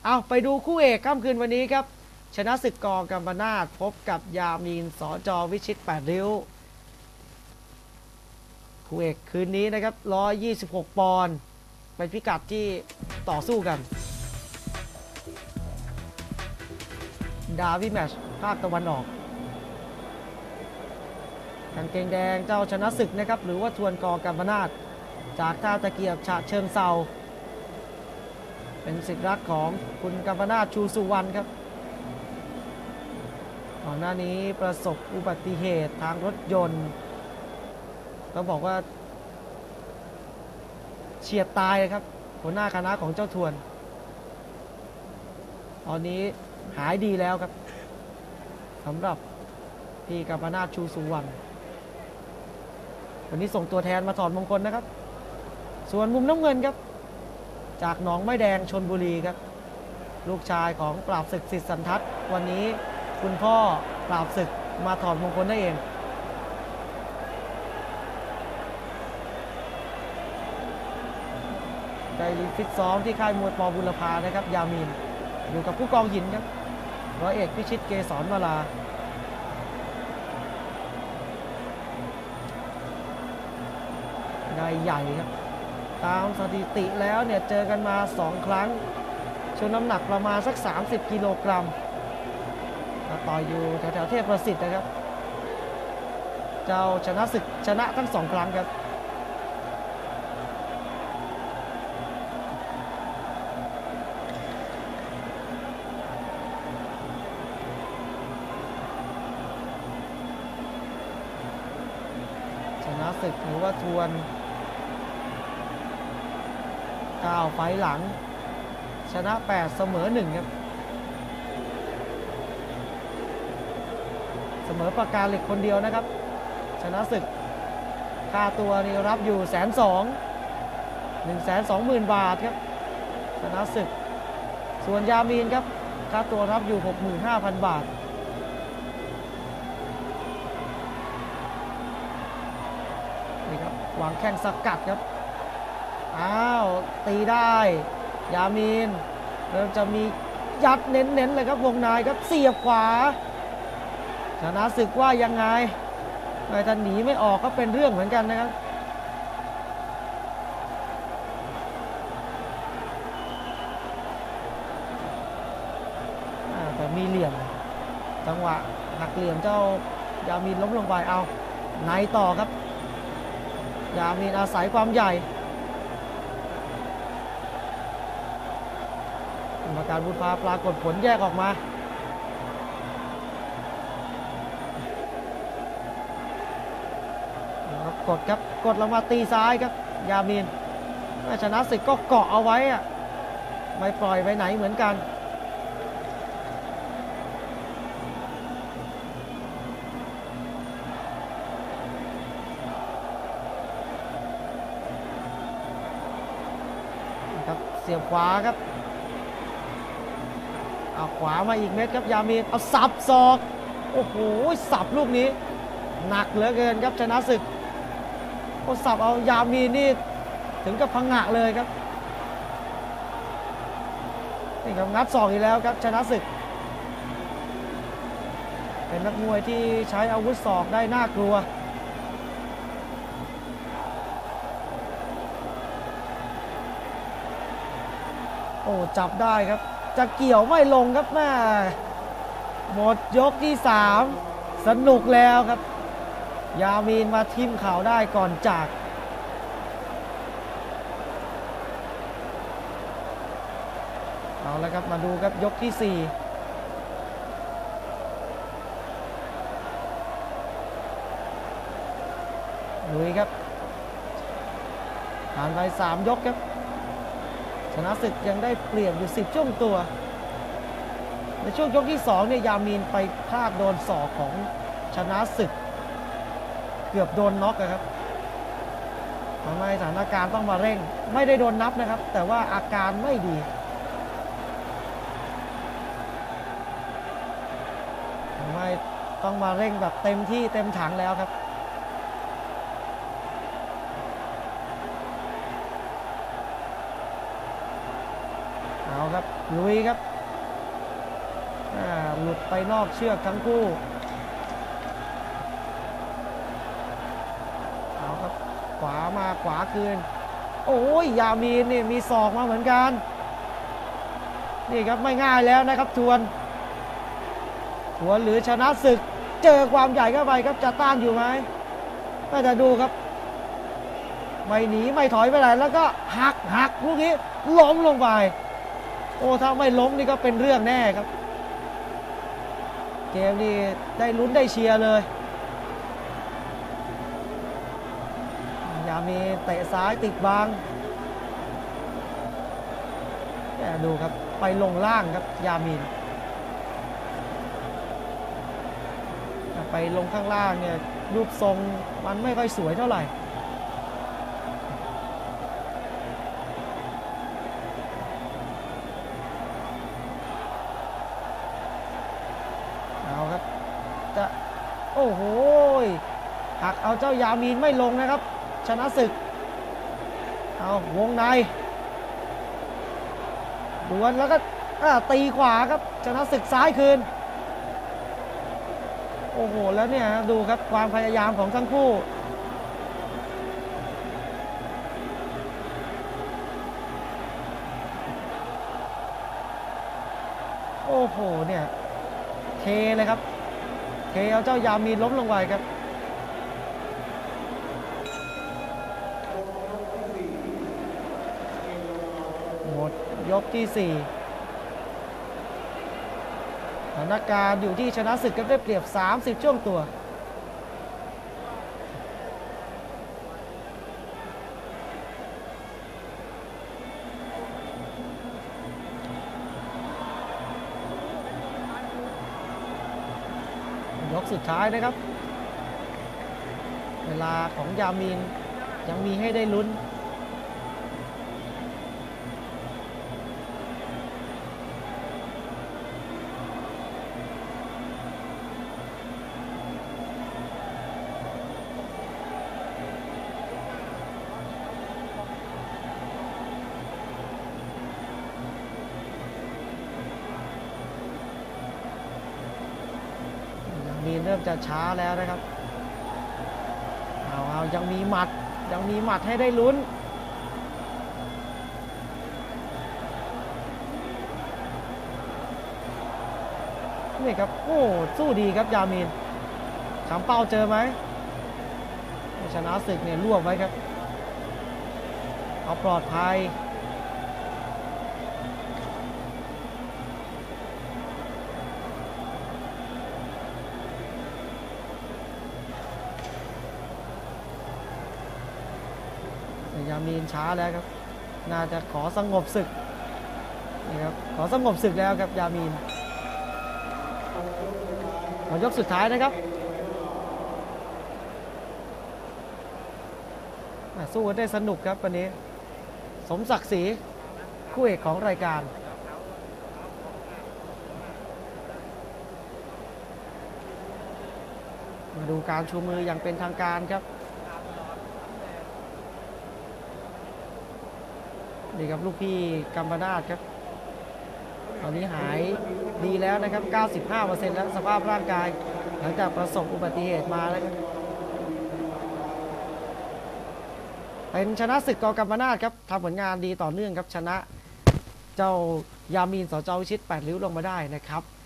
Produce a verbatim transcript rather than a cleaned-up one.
เอาไปดูคู่เอกค่ำคืนวันนี้ครับชนะศึกกกำปนาทพบกับยามีนสจวิชิตแปดริ้วคู่เอกคืนนี้นะครับหนึ่งร้อยยี่สิบหกปอนด์เป็นพิกัดที่ต่อสู้กันดาวิแมชภาคตะวันออกกางเกงแดงเจ้าชนะศึกนะครับหรือว่าทวนกกำปนาทจากท่าตะเกียบฉะเชิงเซาเป็นศิษย์รักของคุณกัมปนาทชูสุวรรณครับก่อนหน้านี้ประสบอุบัติเหตุทางรถยนต์ต้องบอกว่าเฉียดตายครับหัวหน้าคณะของเจ้าทวนตอนนี้หายดีแล้วครับสำหรับพี่กัมปนาทชูสุวรรณวันนี้ส่งตัวแทนมาถอดมงคลนะครับส่วนมุมน้ำเงินครับจากหนองไม้แดงชลบุรีครับลูกชายของปราบศึกสิทธิสันทัศน์วันนี้คุณพ่อปราบศึกมาถอดมงคลได้เองได้รีฟิตซ้อมที่ค่ายมวยปบุรพานะครับยามีนอยู่กับผู้กองหินครับร้อยเอกพิชิตเกษรมาลาได้ใหญ่ครับตามสถิติแล้วเนี่ยเจอกันมาสองครั้งชนน้ำหนักประมาณสักสามสิบกิโลกรัมต่ออยู่แถวๆเทพประสิทธิ์นะครับเจ้าชนะศึกชนะทั้งสองครั้งครับชนะศึกหรือว่าทวนเก้าไฟล์หลังชนะแปดเสมอหนึ่งครับเสมอปากกาเหล็กคนเดียวนะครับชนะศึกค่าตัวนี่รับอยู่แสนสองหนึ่งแสนสองหมื่นบาทครับชนะศึกส่วนยามีนครับค่าตัวรับอยู่หกหมื่นห้าพันบาทนี่ครับวางแข้งสกัดครับอ้าวตีได้ยามีนเริ่มจะมียัดเน้นๆเลยครับวงในครับเสียบขวาชนะศึกว่ายังไงไม่ทันหนีไม่ออกก็เป็นเรื่องเหมือนกันนะครับแต่มีเหลี่ยมจังหวะหักเหลี่ยมเจ้ายามีนล้มลงไปเอาในต่อครับยามีนอาศัยความใหญ่กรรมการบุญพาปรากฏผลแยกออกมากดครับกดลงมาตีซ้ายครับยามีนชนะศึกก็เกาะเอาไว้อะไม่ปล่อยไปไหนเหมือนกันครับเสียบขวาครับเอาขวามาอีกเม็ดครับยามีนเอาสับศอกโอ้โหสับลูกนี้หนักเหลือเกินครับชนะศึกโอ้สับเอายามีนนี่ถึงกับพังงะเลยครับนี่ครับงัดศอกอีกแล้วครับชนะศึกเป็นนักมวยที่ใช้อาวุธศอกได้น่ากลัวโอ้จับได้ครับจะเกี่ยวไม่ลงครับแม่หมดยกที่สามสนุกแล้วครับยามีนมาทิ่มเข่าได้ก่อนจากเอาแล้วครับมาดูครับยกที่สี่ลุยครับผ่านไปสามยกครับชนะศึกยังได้เปรียบอยู่สิบช่วงตัวในช่วงยกที่สองเนี่ยยามีนไปพลาดโดนศอกของชนะศึกเกือบโดนน็อกครับทำให้สถานการณ์ต้องมาเร่งไม่ได้โดนนับนะครับแต่ว่าอาการไม่ดีทำให้ต้องมาเร่งแบบเต็มที่เต็มถังแล้วครับเอาครับลุยครับหลุดไปนอกเชือกทั้งคู่เอาครับขวามาขวาคืนโอ้ยยามีนนี่มีศอกมาเหมือนกันนี่ครับไม่ง่ายแล้วนะครับทวนทวนหรือชนะศึกเจอความใหญ่เข้าไปครับจะต้านอยู่ไหมก็จะดูครับไม่หนีไม่ถอยไปไหนแล้วก็หักหักลูกนี้ล้มลงไปโอ้ถ้าไม่ล้มนี่ก็เป็นเรื่องแน่ครับเกมนี้ได้ลุ้นได้เชียร์เลยยามีเตะซ้ายติดบังแกดูครับไปลงล่างครับยามีนไปลงข้างล่างเนี่ยรูปทรงมันไม่ค่อยสวยเท่าไหร่เอาครับจะโอ้โหหักเอาเจ้ายามีนไม่ลงนะครับชนะศึกเอาวงในดวลแล้วก็ตีขวาครับชนะศึกซ้ายคืนโอ้โหแล้วเนี่ยดูครับความพยายามของทั้งคู่โอ้โหเนี่ยเทเลยครับเทเอาเจ้ายามีนล้มลงไปครับหมดยกที่สี่สถานการณ์อยู่ที่ชนะศึกก็ได้เปรียบสามสิบช่วงตัวยกสุดท้ายนะครับเวลาของยามีนยังมีให้ได้ลุ้นมีเริ่มจะช้าแล้วนะครับเอาเอายังมีหมัดยังมีหมัดให้ได้ลุ้นนี่ครับโอ้สู้ดีครับยามีนขำเป้าเจอไหมชนะศึกเนี่ยรวบไว้ครับเอาปลอดภัยยามีนช้าแล้วครับน่าจะขอสงบศึกนี่ครับขอสงบศึกแล้วครับยามีนมายกสุดท้ายนะครับสู้กันได้สนุกครับวันนี้สมศักดิ์ศรีคู่เอกของรายการมาดูการชูมืออย่างเป็นทางการครับนี่ครับลูกพี่กัมปนาทครับตอนนี้หายดีแล้วนะครับ เก้าสิบห้าเปอร์เซ็นต์ แล้วสภาพร่างกายหลังจากประสบอุบัติเหตุมาแล้วครับเป็นชนะศึกกกัมปนาทครับทำผลงานดีต่อเนื่องครับชนะเจ้ายามีนสจวิชิตแปดริ้วลงมาได้นะครับ